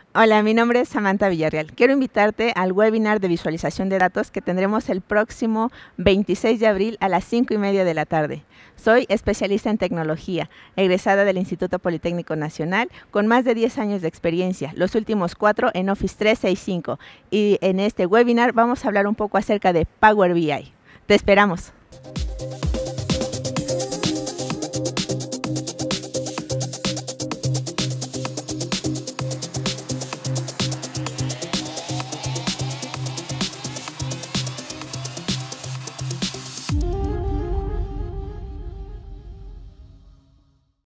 Hola, mi nombre es Samantha Villarreal. Quiero invitarte al webinar de visualización de datos que tendremos el próximo 26 de abril a las 5:30 de la tarde. Soy especialista en tecnología, egresada del Instituto Politécnico Nacional, con más de 10 años de experiencia, los últimos 4 en Office 365. Y en este webinar vamos a hablar un poco acerca de Power BI. Te esperamos.